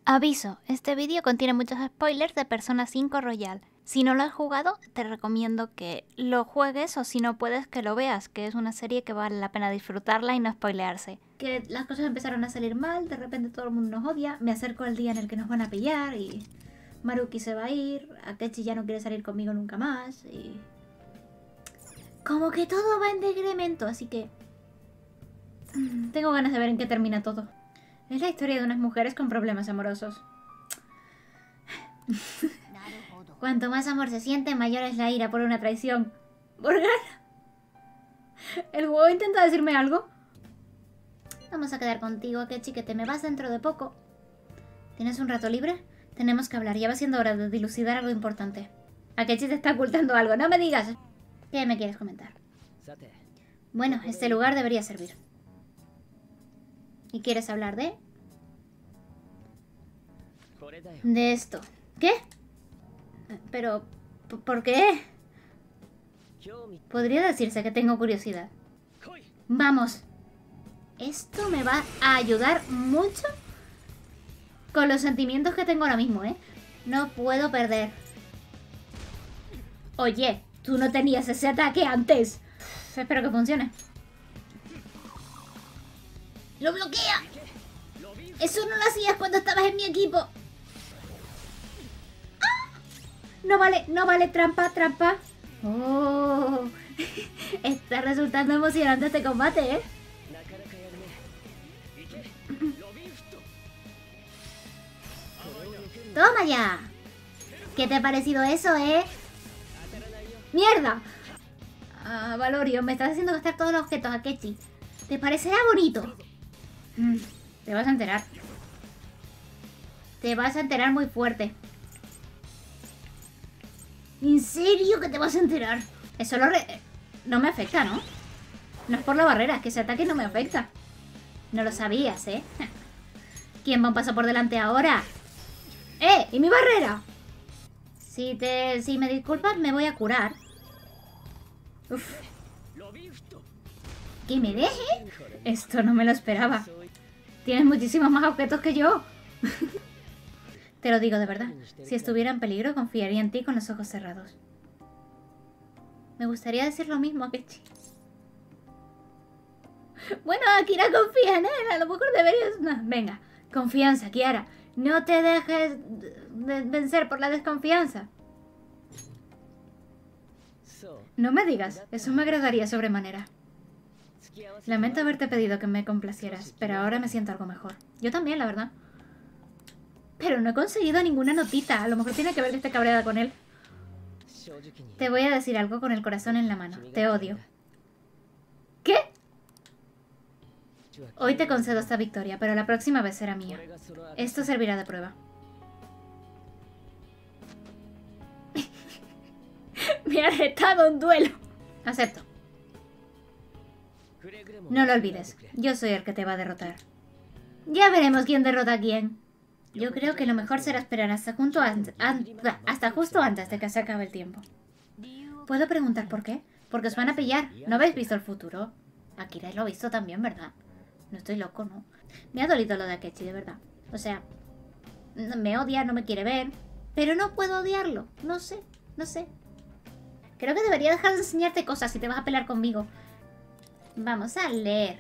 Aviso, este vídeo contiene muchos spoilers de Persona 5 Royal. Si no lo has jugado, te recomiendo que lo juegues o si no puedes que lo veas, que es una serie que vale la pena disfrutarla y no spoilearse. Que las cosas empezaron a salir mal, de repente todo el mundo nos odia, me acerco al día en el que nos van a pillar y Maruki se va a ir, Akechi ya no quiere salir conmigo nunca más y... como que todo va en decremento, así que... tengo ganas de ver en qué termina todo. Es la historia de unas mujeres con problemas amorosos. Cuanto más amor se siente, mayor es la ira por una traición. ¿Morgana? ¿El juego intenta decirme algo? Vamos a quedar contigo, Akechi, que te me vas dentro de poco. ¿Tienes un rato libre? Tenemos que hablar, ya va siendo hora de dilucidar algo importante. Akechi te está ocultando algo, no me digas. ¿Qué me quieres comentar? Bueno, este lugar debería servir. ¿Y quieres hablar de...? De esto. ¿Qué? Pero... ¿por qué? Podría decirse que tengo curiosidad. Vamos. Esto me va a ayudar mucho con los sentimientos que tengo ahora mismo, ¿eh? No puedo perder. Oye, tú no tenías ese ataque antes. Espero que funcione. ¡Lo bloquea! Eso no lo hacías cuando estabas en mi equipo. ¡Ah! No vale, trampa, trampa. Oh, está resultando emocionante este combate, ¿eh? ¡Toma ya! ¿Qué te ha parecido eso, eh? ¡Mierda! Ah, Valorio, me estás haciendo gastar todos los objetos, Akechi. ¿Te parecerá bonito? Te vas a enterar. Te vas a enterar muy fuerte. ¿En serio que te vas a enterar? Eso no me afecta, ¿no? No es por la barrera, es que ese ataque no me afecta. No lo sabías, ¿eh? ¿Quién va un paso por delante ahora? ¡Eh! ¿Y mi barrera? Si me disculpas, me voy a curar. Uf. ¿Que me deje? Esto no me lo esperaba. Tienes muchísimos más objetos que yo. Te lo digo de verdad. Si estuviera en peligro, confiaría en ti con los ojos cerrados. Me gustaría decir lo mismo, Akechi. Bueno, Akira confía en él. A lo mejor deberías... No, venga, confianza, Kiara. No te dejes vencer por la desconfianza. No me digas. Eso me agradaría sobremanera. Lamento haberte pedido que me complacieras, pero ahora me siento algo mejor. Yo también, la verdad. Pero no he conseguido ninguna notita. A lo mejor tiene que ver que esté cabreada con él. Te voy a decir algo con el corazón en la mano. Te odio. ¿Qué? Hoy te concedo esta victoria, pero la próxima vez será mía. Esto servirá de prueba. Me ha retado un duelo. Acepto. No lo olvides. Yo soy el que te va a derrotar. Ya veremos quién derrota a quién. Yo creo que lo mejor será esperar hasta justo antes de que se acabe el tiempo. ¿Puedo preguntar por qué? Porque os van a pillar. ¿No habéis visto el futuro? Akira lo ha visto también, ¿verdad? No estoy loco, ¿no? Me ha dolido lo de Akechi, de verdad. O sea, me odia, no me quiere ver. Pero no puedo odiarlo. No sé. Creo que debería dejar de enseñarte cosas si te vas a pelear conmigo. Vamos a leer.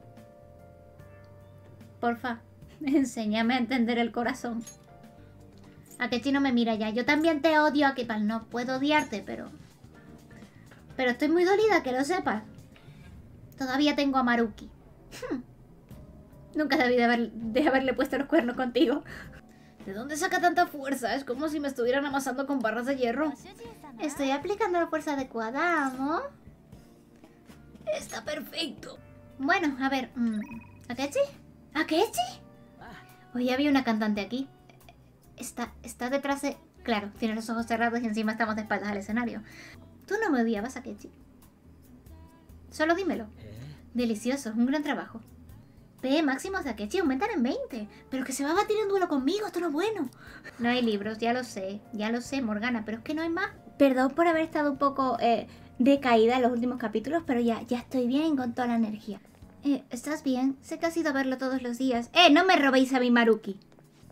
Porfa, enséñame a entender el corazón. Akechi no me mira ya. Yo también te odio, Akechi. No puedo odiarte, pero estoy muy dolida, que lo sepas. Todavía tengo a Maruki. Nunca debí de haberle puesto los cuernos contigo. ¿De dónde saca tanta fuerza? Es como si me estuvieran amasando con barras de hierro. Estoy aplicando la fuerza adecuada, ¿amo? Está perfecto. Bueno, a ver. ¿Akechi? ¿Akechi? Hoy había una cantante aquí. Está detrás de... Claro, tiene los ojos cerrados y encima estamos de espaldas al escenario. Tú no me odiabas, Akechi. Solo dímelo. Delicioso, un gran trabajo. P máximos de Akechi aumentan en 20. Pero que se va a batir en duelo conmigo, esto no es bueno. No hay libros, ya lo sé, Morgana, pero es que no hay más. Perdón por haber estado un poco decaída en los últimos capítulos, pero ya estoy bien con toda la energía. ¿Estás bien? Sé que has ido a verlo todos los días. ¡No me robéis a mi Maruki!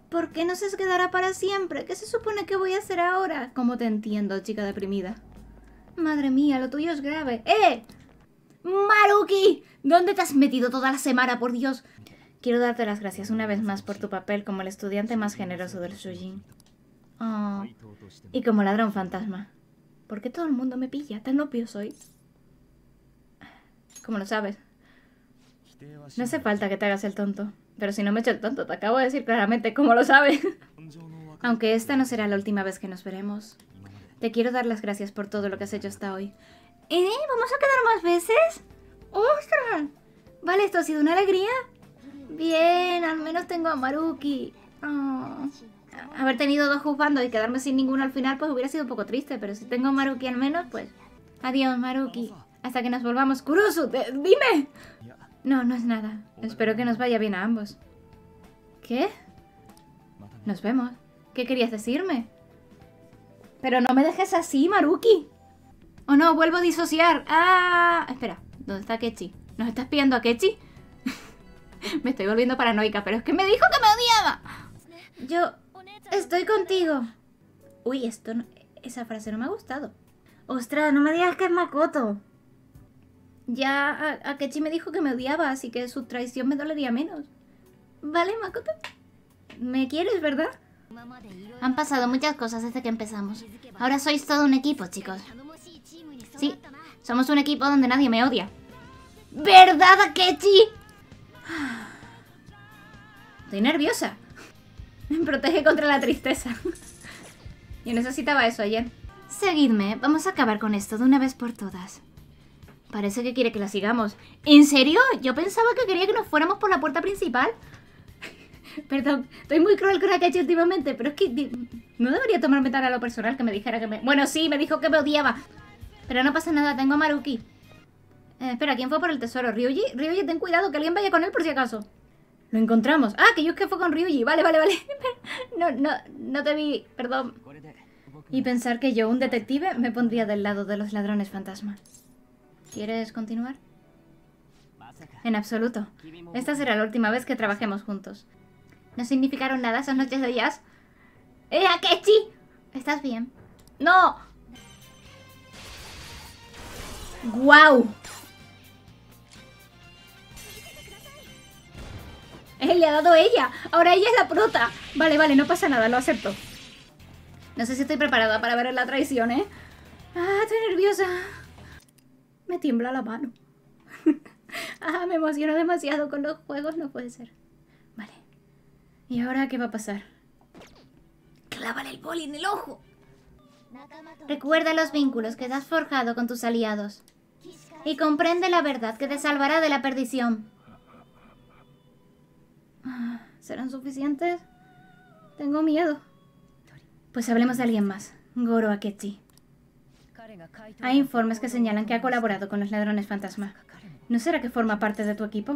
¿Por qué no se quedará para siempre? ¿Qué se supone que voy a hacer ahora? ¿Cómo te entiendo, chica deprimida? Madre mía, lo tuyo es grave. ¡Eh! ¡Maruki! ¿Dónde te has metido toda la semana, por Dios? Quiero darte las gracias una vez más por tu papel como el estudiante más generoso del Shujin. Oh, y como ladrón fantasma. ¿Por qué todo el mundo me pilla? ¿Tan obvio soy? ¿Cómo lo sabes? No hace falta que te hagas el tonto. Pero si no me echo el tonto, te acabo de decir claramente cómo lo sabes. Aunque esta no será la última vez que nos veremos. Te quiero dar las gracias por todo lo que has hecho hasta hoy. ¿Vamos a quedar más veces? ¡Ostras! Vale, esto ha sido una alegría. Bien, al menos tengo a Maruki. Oh. Haber tenido dos juzgando y quedarme sin ninguno al final, pues hubiera sido un poco triste. Pero si tengo a Maruki al menos, pues... Adiós, Maruki. Hasta que nos volvamos. ¡Kurusu! ¡Dime! No, no es nada. Espero que nos vaya bien a ambos. ¿Qué? Nos vemos. ¿Qué querías decirme? Pero no me dejes así, Maruki. Oh no, vuelvo a disociar. Ah, espera, ¿dónde está Kechi? ¿Nos está espiando a Kechi? Me estoy volviendo paranoica, pero es que me dijo que me odiaba. Yo estoy contigo. Uy, esto no, esa frase no me ha gustado. Ostras, no me digas que es Makoto. Ya a Kechi me dijo que me odiaba, así que su traición me dolería menos. Vale, Makoto. ¿Me quieres, verdad? Han pasado muchas cosas desde que empezamos. Ahora sois todo un equipo, chicos. Sí, somos un equipo donde nadie me odia. ¿Verdad, Akechi? Estoy nerviosa. Me protege contra la tristeza. Yo necesitaba eso ayer. Seguidme, vamos a acabar con esto de una vez por todas. Parece que quiere que la sigamos. ¿En serio? Yo pensaba que quería que nos fuéramos por la puerta principal. Perdón, estoy muy cruel con Akechi últimamente, pero es que no debería tomarme tan a lo personal que me dijera que me... Bueno, sí, me dijo que me odiaba. Pero no pasa nada, tengo a Maruki. Espera, ¿quién fue por el tesoro? ¿Ryuji? Ryuji, ten cuidado, que alguien vaya con él por si acaso. Lo encontramos. Ah, que Yusuke fue con Ryuji. Vale. No te vi, perdón. Y pensar que yo, un detective, me pondría del lado de los ladrones fantasma. ¿Quieres continuar? En absoluto. Esta será la última vez que trabajemos juntos. ¿No significaron nada esas noches de jazz? Akechi! ¿Estás bien? ¡No! ¡Guau! Le ha dado ella. Ahora ella es la prota. Vale, no pasa nada, lo acepto. No sé si estoy preparada para ver la traición, ¿eh? Ah, estoy nerviosa. Me tiembla la mano. Me emociono demasiado con los juegos, no puede ser. Vale. ¿Y ahora qué va a pasar? ¡Clávale el boli en el ojo! Recuerda los vínculos que te has forjado con tus aliados. Y comprende la verdad que te salvará de la perdición. ¿Serán suficientes? Tengo miedo. Pues hablemos de alguien más. Goro Akechi. Hay informes que señalan que ha colaborado con los ladrones fantasma. ¿No será que forma parte de tu equipo?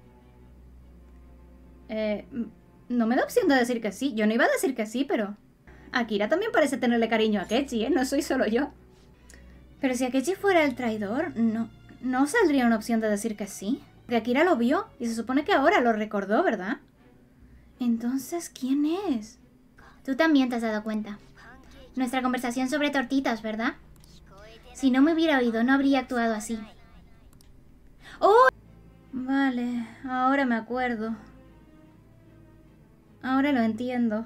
No me da opción de decir que sí. Yo no iba a decir que sí, pero... Akira también parece tenerle cariño a Akechi, ¿eh? No soy solo yo. Pero si Akechi fuera el traidor, no saldría una opción de decir que sí. Porque Akira lo vio y se supone que ahora lo recordó, ¿verdad? Entonces, ¿quién es? Tú también te has dado cuenta. Nuestra conversación sobre tortitas, ¿verdad? Si no me hubiera oído, no habría actuado así. ¡Oh! Vale, ahora me acuerdo. Ahora lo entiendo.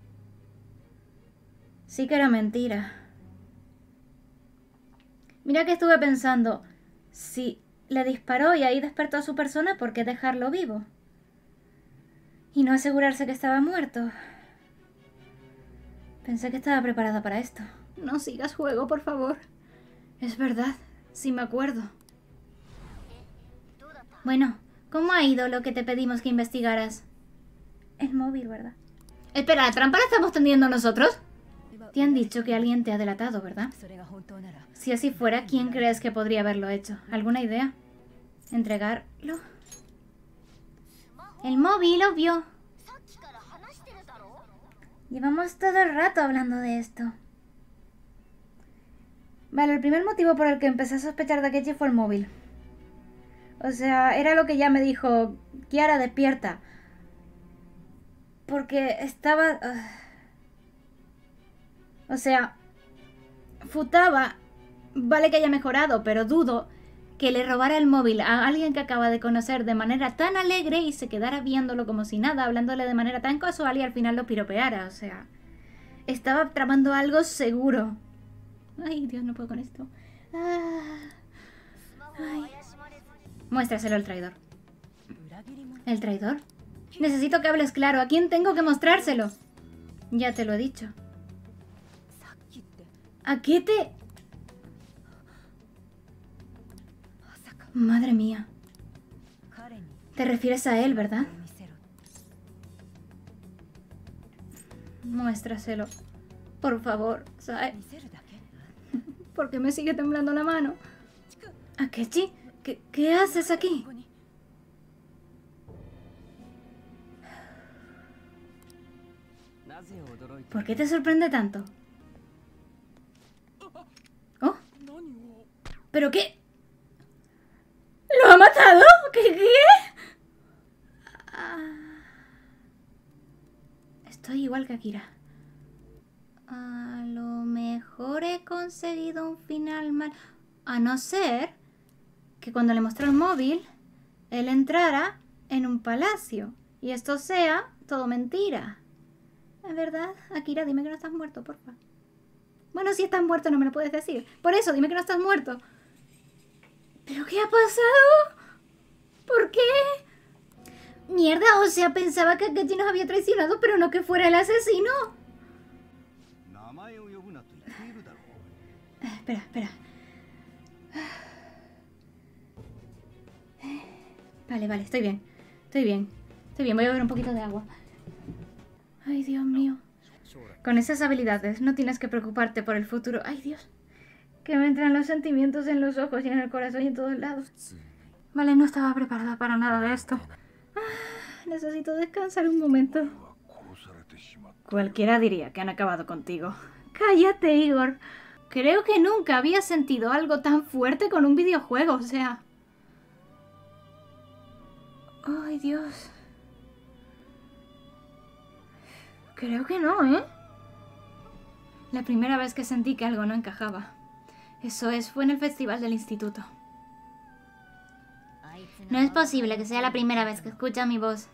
Sí que era mentira. Mira que estuve pensando, si le disparó y ahí despertó a su persona, ¿por qué dejarlo vivo? Y no asegurarse que estaba muerto. Pensé que estaba preparada para esto. No sigas juego, por favor. Es verdad, sí me acuerdo. Bueno, ¿cómo ha ido lo que te pedimos que investigaras? El móvil, ¿verdad? Espera, ¿la trampa la estamos tendiendo nosotros? Te han dicho que alguien te ha delatado, ¿verdad? Si así fuera, ¿quién crees que podría haberlo hecho? ¿Alguna idea? ¿Entregarlo? El móvil, obvio. Llevamos todo el rato hablando de esto. Vale, el primer motivo por el que empecé a sospechar de Akechi fue el móvil. O sea, era lo que ya me dijo... Kiara, despierta. Porque estaba... O sea, Futaba, vale que haya mejorado, pero dudo que le robara el móvil a alguien que acaba de conocer de manera tan alegre y se quedara viéndolo como si nada, hablándole de manera tan casual y al final lo piropeara. O sea, estaba tramando algo seguro. Ay, Dios, no puedo con esto. Ay. Muéstraselo al traidor. ¿El traidor? Necesito que hables claro. ¿A quién tengo que mostrárselo? Ya te lo he dicho. ¿A qué te...? Madre mía. Te refieres a él, ¿verdad? Muéstraselo. Por favor, Sae. ¿Por qué me sigue temblando la mano? Akechi, ¿qué haces aquí? ¿Por qué te sorprende tanto? ¿Oh? ¿Pero qué? ¿Lo ha matado? ¿Qué? Estoy igual que Akira. A lo mejor he conseguido un final mal... A no ser que cuando le mostró el móvil, él entrara en un palacio. Y esto sea todo mentira. ¿Es verdad? Akira, dime que no estás muerto, porfa. Bueno, si estás muerto no me lo puedes decir. Por eso, dime que no estás muerto. ¿Pero qué ha pasado? ¿Por qué? Mierda, o sea, pensaba que Akechi nos había traicionado, pero no que fuera el asesino. Espera. Vale, estoy bien. Voy a beber un poquito de agua. Ay, Dios mío. Con esas habilidades no tienes que preocuparte por el futuro. Ay, Dios. Que me entran los sentimientos en los ojos y en el corazón y en todos lados. Vale, no estaba preparada para nada de esto. Necesito descansar un momento. Cualquiera diría que han acabado contigo. Cállate, Igor. Creo que nunca había sentido algo tan fuerte con un videojuego, o sea... Ay, Dios. Creo que no, ¿eh? La primera vez que sentí que algo no encajaba. Fue en el festival del instituto. No es posible que sea la primera vez que escucha mi voz.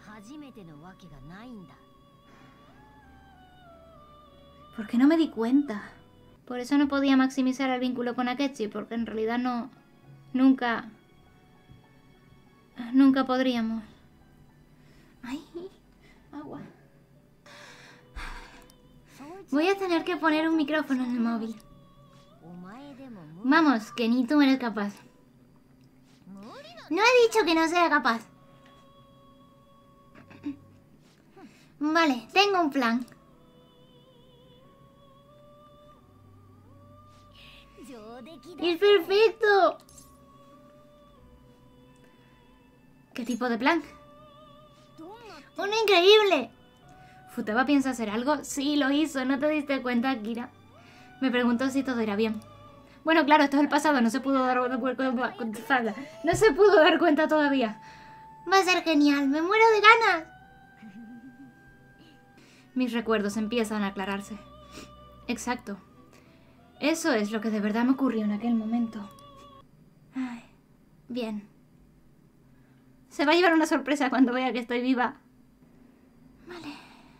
¿Por qué no me di cuenta? Por eso no podía maximizar el vínculo con Akechi, porque en realidad no... Nunca podríamos. Ay, agua. Voy a tener que poner un micrófono en el móvil. Vamos, que ni tú eres capaz. No he dicho que no sea capaz. Vale, tengo un plan. ¡Es perfecto! ¿Qué tipo de plan? ¡Uno increíble! ¿Futaba piensa hacer algo? Sí, lo hizo. ¿No te diste cuenta, Akira? Me preguntó si todo irá bien. Bueno, claro, esto es el pasado. No se pudo dar cuenta todavía. Va a ser genial. ¡Me muero de ganas! Mis recuerdos empiezan a aclararse. Exacto. Eso es lo que de verdad me ocurrió en aquel momento. Ay, bien. Se va a llevar una sorpresa cuando vea que estoy viva. Vale.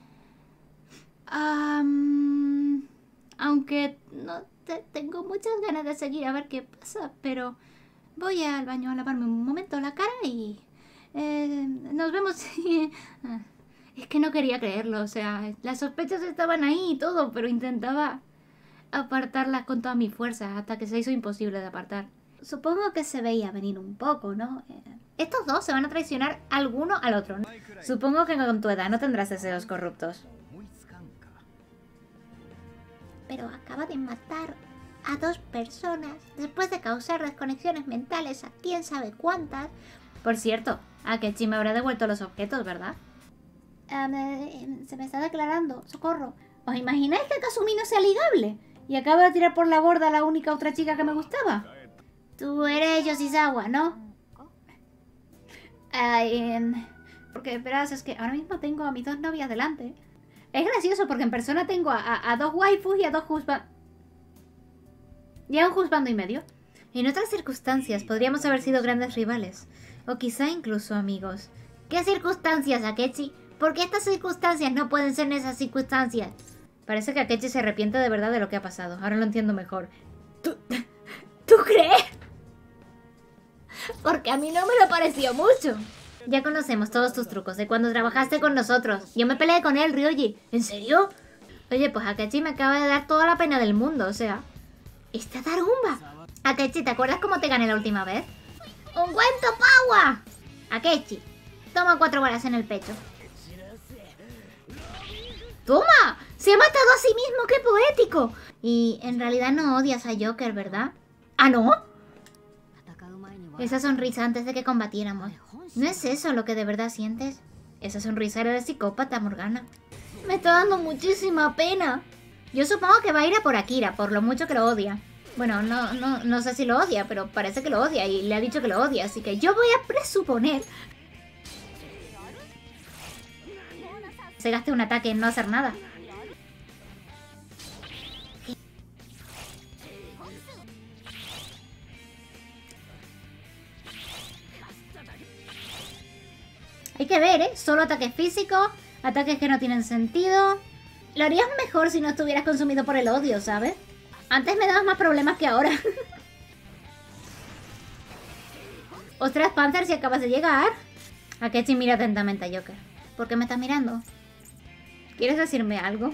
Aunque no tengo muchas ganas de seguir a ver qué pasa, pero voy al baño a lavarme un momento la cara y... nos vemos. Es que no quería creerlo, o sea, las sospechas estaban ahí y todo, pero intentaba apartarlas con toda mi fuerza hasta que se hizo imposible de apartar. Supongo que se veía venir un poco, ¿no? Estos dos se van a traicionar alguno al otro, ¿no? Supongo que con tu edad no tendrás deseos corruptos. Pero acaba de matar a 2 personas después de causar desconexiones mentales a quién sabe cuántas. Por cierto, Akechi me habrá devuelto los objetos, ¿verdad? Se me está declarando, socorro. ¿Os imagináis que Kazumi no sea ligable? Y acaba de tirar por la borda a la única otra chica que me gustaba. Tú eres Yoshizawa, ¿no? Porque verás, es que ahora mismo tengo a mis dos novias delante. Es gracioso porque en persona tengo a dos waifus y a dos husbands. Y a un husbando y medio. En otras circunstancias podríamos haber sido grandes rivales. O quizá incluso amigos. ¿Qué circunstancias, Akechi? ¿Por qué estas circunstancias no pueden ser esas circunstancias? Parece que Akechi se arrepiente de verdad de lo que ha pasado. Ahora lo entiendo mejor. ¿Tú crees? Porque a mí no me lo pareció mucho. Ya conocemos todos tus trucos de cuando trabajaste con nosotros. Yo me peleé con él, Ryoji. ¿En serio? Oye, pues Akechi me acaba de dar toda la pena del mundo, o sea... ¡Esta tarumba! Akechi, ¿te acuerdas cómo te gané la última vez? ¡Un cuento paua! Akechi, toma 4 balas en el pecho. ¡Toma! ¡Se ha matado a sí mismo! ¡Qué poético! Y en realidad no odias a Joker, ¿verdad? ¿Ah, no? Esa sonrisa antes de que combatiéramos. ¿No es eso lo que de verdad sientes? Esa sonrisa era de psicópata, Morgana. Me está dando muchísima pena. Yo supongo que va a ir a por Akira, por lo mucho que lo odia. Bueno, no sé si lo odia, pero parece que lo odia y le ha dicho que lo odia, así que yo voy a presuponer... Se gaste un ataque en no hacer nada. Hay que ver, ¿eh? Solo ataques físicos, ataques que no tienen sentido. Lo harías mejor si no estuvieras consumido por el odio, ¿sabes? Antes me dabas más problemas que ahora. Ostras, Panzer, si acabas de llegar. Akechi mira atentamente a Joker. ¿Por qué me estás mirando? ¿Quieres decirme algo?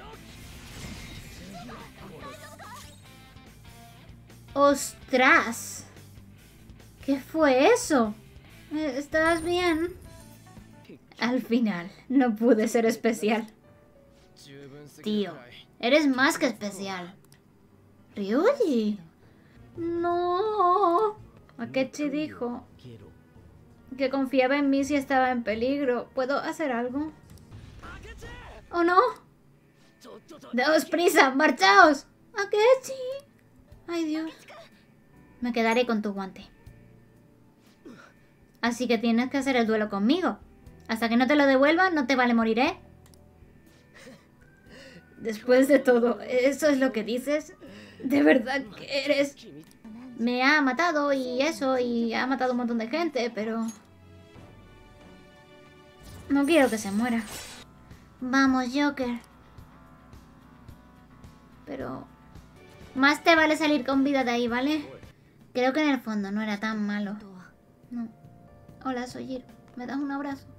¡Ostras! ¿Qué fue eso? ¿Estás bien? Al final, no pude ser especial. Tío, eres más que especial. Ryoji. No. Akechi dijo que confiaba en mí si estaba en peligro. ¿Puedo hacer algo? ¿Oh no? ¡Daos prisa! ¡Marchaos! ¡Akechi! ¡Ay, Dios! Me quedaré con tu guante. Así que tienes que hacer el duelo conmigo. Hasta que no te lo devuelva, no te vale morir, ¿eh? Después de todo, ¿eso es lo que dices? ¿De verdad que eres...? Me ha matado y eso, y ha matado un montón de gente, pero... no quiero que se muera. Vamos, Joker. Pero... más te vale salir con vida de ahí, ¿vale? Creo que en el fondo no era tan malo. No. Hola, soy Jiro. ¿Me das un abrazo?